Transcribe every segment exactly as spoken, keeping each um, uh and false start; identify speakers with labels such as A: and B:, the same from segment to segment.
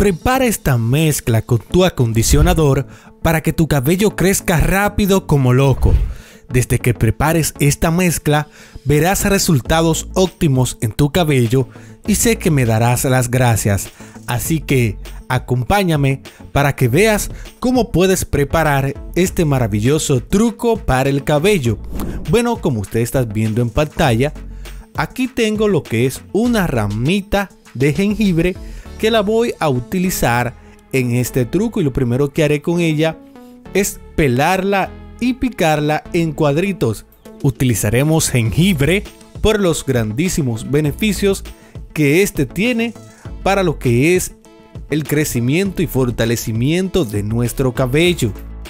A: Prepara esta mezcla con tu acondicionador para que tu cabello crezca rápido como loco. Desde que prepares esta mezcla, verás resultados óptimos en tu cabello y sé que me darás las gracias. Así que acompáñame para que veas cómo puedes preparar este maravilloso truco para el cabello. Bueno, como usted está viendo en pantalla, aquí tengo lo que es una ramita de jengibre que la voy a utilizar en este truco, y lo primero que haré con ella es pelarla y picarla en cuadritos. Utilizaremos jengibre por los grandísimos beneficios que este tiene para lo que es el crecimiento y fortalecimiento de nuestro cabello.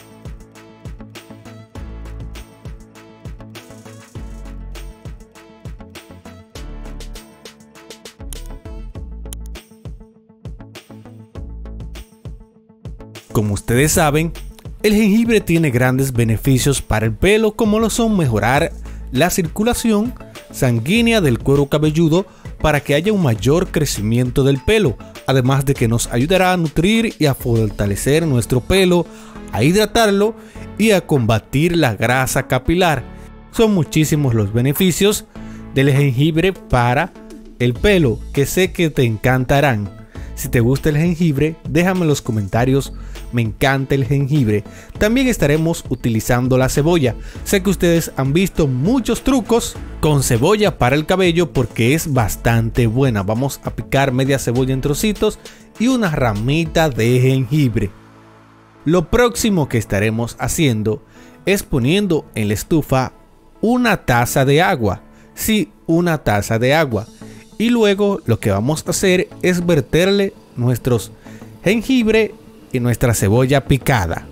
A: Como ustedes saben, el jengibre tiene grandes beneficios para el pelo, como lo son mejorar la circulación sanguínea del cuero cabelludo para que haya un mayor crecimiento del pelo, además de que nos ayudará a nutrir y a fortalecer nuestro pelo, a hidratarlo y a combatir la grasa capilar. Son muchísimos los beneficios del jengibre para el pelo, que sé que te encantarán. Si te gusta el jengibre, déjame en los comentarios, me encanta el jengibre. También estaremos utilizando la cebolla. Sé que ustedes han visto muchos trucos con cebolla para el cabello porque es bastante buena. Vamos a picar media cebolla en trocitos y una ramita de jengibre. Lo próximo que estaremos haciendo es poniendo en la estufa una taza de agua. Sí, una taza de agua. Y luego lo que vamos a hacer es verterle nuestros jengibre y nuestra cebolla picada.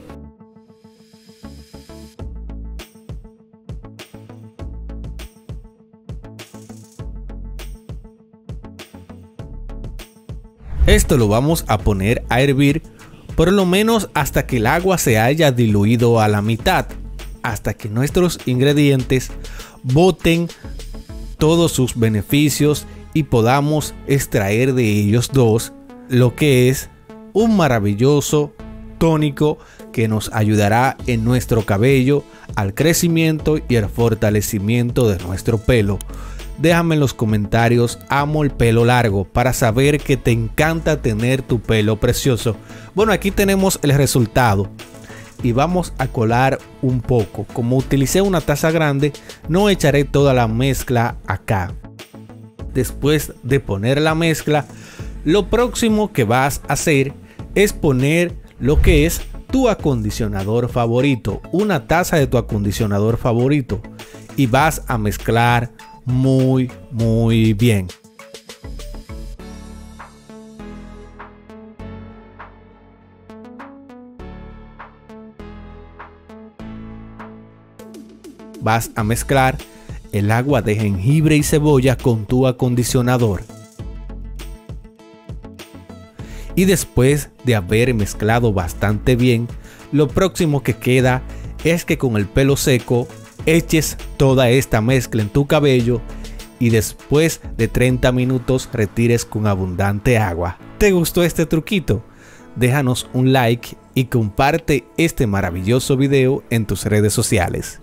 A: Esto lo vamos a poner a hervir por lo menos hasta que el agua se haya diluido a la mitad, hasta que nuestros ingredientes boten todos sus beneficios y podamos extraer de ellos dos lo que es un maravilloso tónico que nos ayudará en nuestro cabello al crecimiento y al fortalecimiento de nuestro pelo. Déjame en los comentarios amo el pelo largo para saber que te encanta tener tu pelo precioso. Bueno, aquí tenemos el resultado y vamos a colar un poco. Como utilicé una taza grande, no echaré toda la mezcla acá. Después de poner la mezcla, lo próximo que vas a hacer es poner lo que es tu acondicionador favorito, una taza de tu acondicionador favorito, y vas a mezclar muy muy bien. Vas a mezclar el agua de jengibre y cebolla con tu acondicionador. Y después de haber mezclado bastante bien, lo próximo que queda es que con el pelo seco eches toda esta mezcla en tu cabello y después de treinta minutos retires con abundante agua. ¿Te gustó este truquito? Déjanos un like y comparte este maravilloso video en tus redes sociales.